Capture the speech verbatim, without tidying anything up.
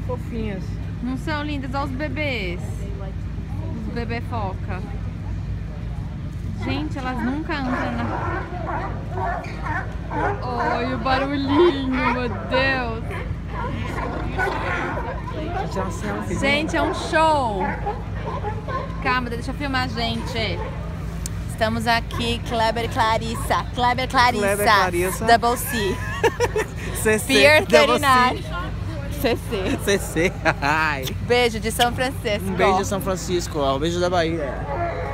fofinhas. Não são lindas, olha os bebês. Os bebê foca. Gente, elas nunca andam na... Oi, o barulhinho, meu Deus. Gente, é um show. Calma, deixa eu filmar a gente. Estamos aqui, Kleber e Clarissa. Kleber e Clarissa. Kleber e Clarissa. Double C. C C. Pier trinta e nove. C C. C C. Beijo de São Francisco. Um beijo de São Francisco, ó. Um beijo da Bahia.